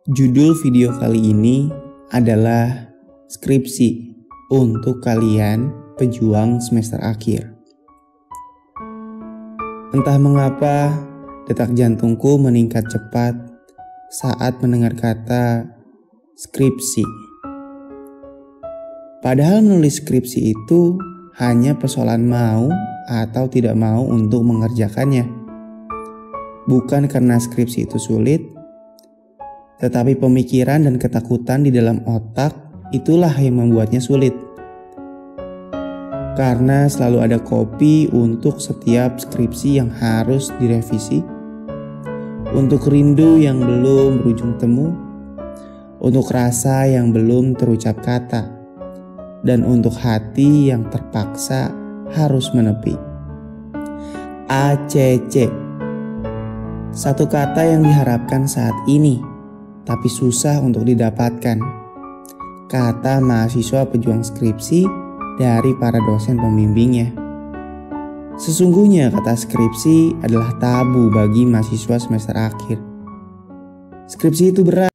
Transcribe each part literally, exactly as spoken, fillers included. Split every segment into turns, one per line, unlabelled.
Judul video kali ini adalah skripsi untuk kalian pejuang semester akhir. Entah mengapa detak jantungku meningkat cepat saat mendengar kata skripsi. Padahal menulis skripsi itu hanya persoalan mau atau tidak mau untuk mengerjakannya. Bukan karena skripsi itu sulit, tetapi pemikiran dan ketakutan di dalam otak itulah yang membuatnya sulit. Karena selalu ada kopi untuk setiap skripsi yang harus direvisi, untuk rindu yang belum berujung temu, untuk rasa yang belum terucap kata, dan untuk hati yang terpaksa harus menepi. A C C, satu kata yang diharapkan saat ini tapi susah untuk didapatkan. Kata mahasiswa pejuang skripsi dari para dosen pembimbingnya. Sesungguhnya kata skripsi adalah tabu bagi mahasiswa semester akhir. Skripsi itu berat.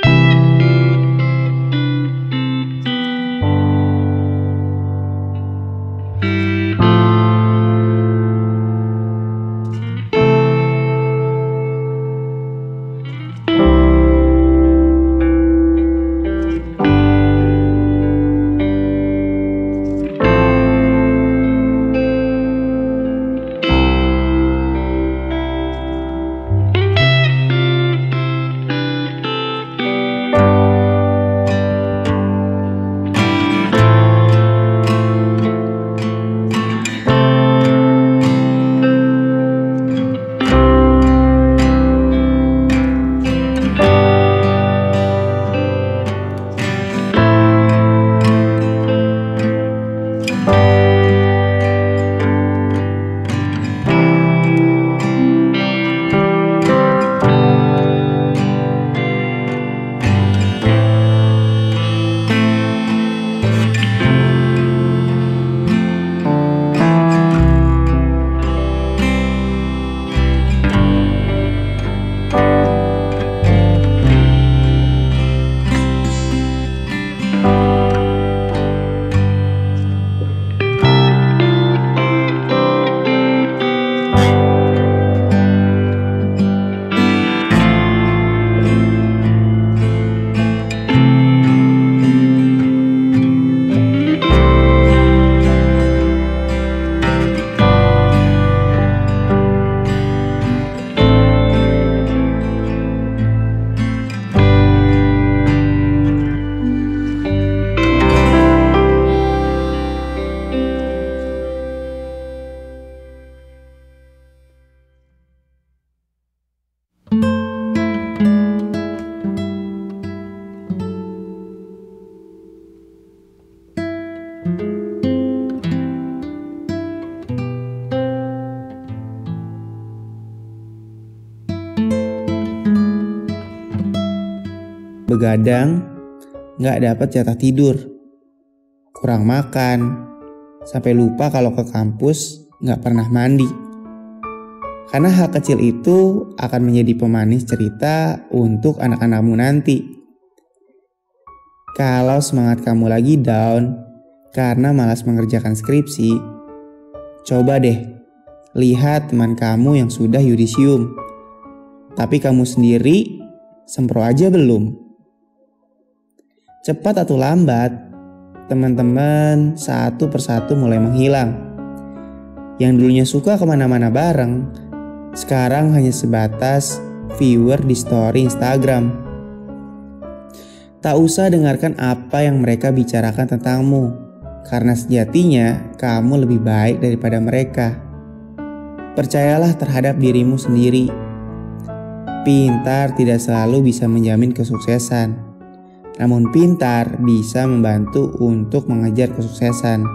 Begadang, gak dapat jatah tidur, kurang makan, sampai lupa kalau ke kampus gak pernah mandi. Karena hal kecil itu akan menjadi pemanis cerita untuk anak-anakmu nanti. Kalau semangat kamu lagi down karena malas mengerjakan skripsi, coba deh lihat teman kamu yang sudah yudisium, tapi kamu sendiri sempro aja belum. Cepat atau lambat, teman-teman satu persatu mulai menghilang. Yang dulunya suka kemana-mana bareng, sekarang hanya sebatas viewer di story Instagram. Tak usah dengarkan apa yang mereka bicarakan tentangmu, karena sejatinya kamu lebih baik daripada mereka. Percayalah terhadap dirimu sendiri. Pintar tidak selalu bisa menjamin kesuksesan. Namun pintar bisa membantu untuk mengejar kesuksesan.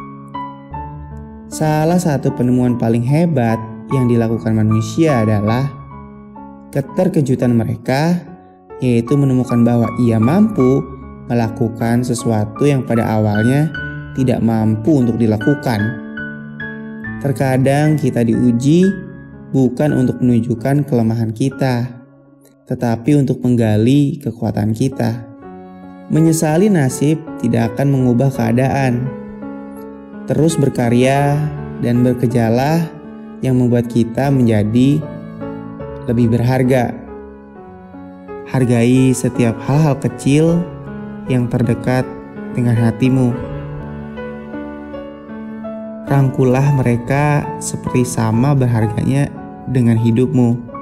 Salah satu penemuan paling hebat yang dilakukan manusia adalah keterkejutan mereka, yaitu menemukan bahwa ia mampu melakukan sesuatu yang pada awalnya tidak mampu untuk dilakukan. Terkadang kita diuji bukan untuk menunjukkan kelemahan kita, tetapi untuk menggali kekuatan kita. Menyesali nasib tidak akan mengubah keadaan. Terus berkarya dan bekerjalah yang membuat kita menjadi lebih berharga. Hargai setiap hal-hal kecil yang terdekat dengan hatimu. Rangkulah mereka seperti sama berharganya dengan hidupmu.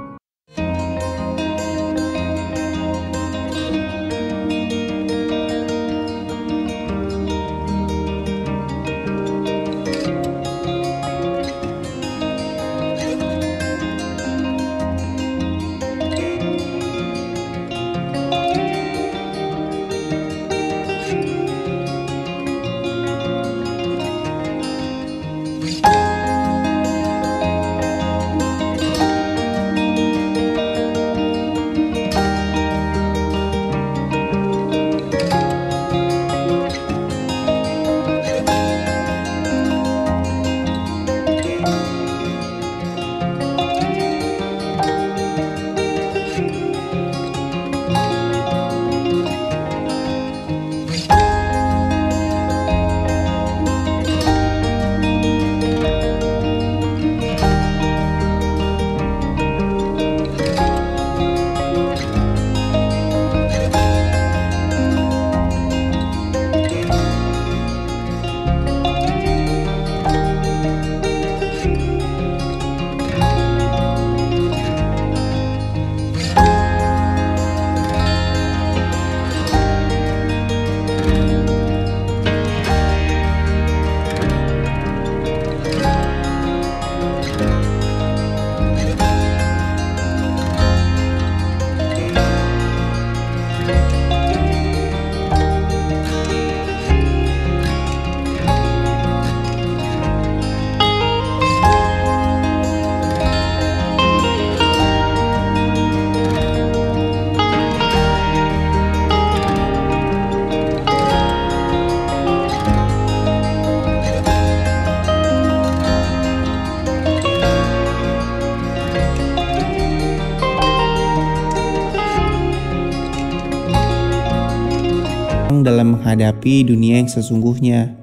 Dalam menghadapi dunia yang sesungguhnya,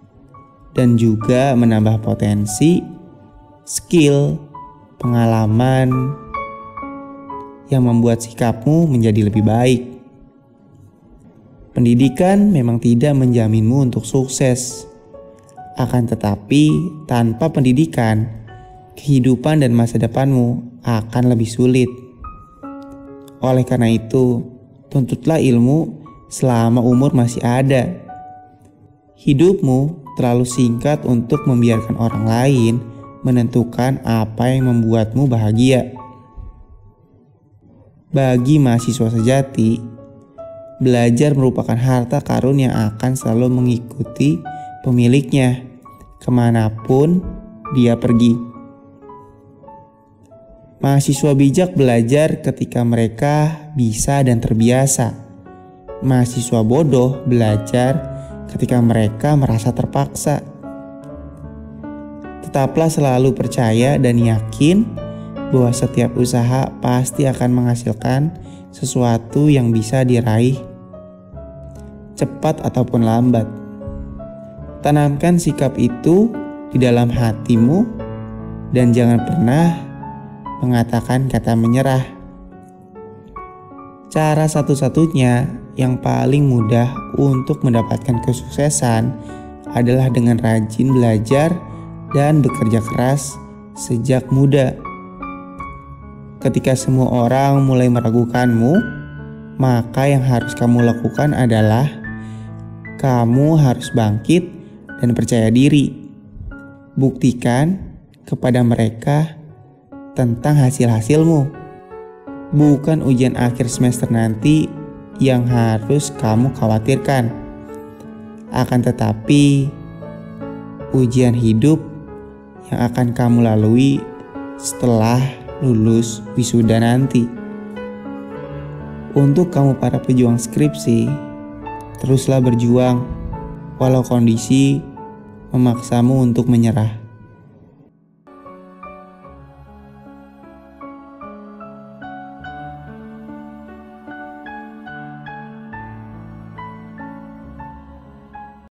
dan juga menambah potensi, skill, pengalaman yang membuat sikapmu menjadi lebih baik. Pendidikan memang tidak menjaminmu untuk sukses, akan tetapi tanpa pendidikan, kehidupan dan masa depanmu akan lebih sulit. Oleh karena itu, tuntutlah ilmu selama umur masih ada. Hidupmu terlalu singkat untuk membiarkan orang lain menentukan apa yang membuatmu bahagia. Bagi mahasiswa sejati, belajar merupakan harta karun yang akan selalu mengikuti pemiliknya kemanapun dia pergi. Mahasiswa bijak belajar ketika mereka bisa dan terbiasa. Mahasiswa bodoh belajar ketika mereka merasa terpaksa. Tetaplah selalu percaya dan yakin bahwa setiap usaha pasti akan menghasilkan sesuatu yang bisa diraih, cepat ataupun lambat. Tanamkan sikap itu di dalam hatimu dan jangan pernah mengatakan kata menyerah. Cara satu-satunya yang paling mudah untuk mendapatkan kesuksesan adalah dengan rajin belajar dan bekerja keras sejak muda. Ketika semua orang mulai meragukanmu, maka yang harus kamu lakukan adalah kamu harus bangkit dan percaya diri. Buktikan kepada mereka tentang hasil-hasilmu, bukan ujian akhir semester nanti yang harus kamu khawatirkan. Akan tetapi, ujian hidup yang akan kamu lalui setelah lulus wisuda nanti. Untuk kamu para pejuang skripsi, teruslah berjuang walau kondisi memaksamu untuk menyerah.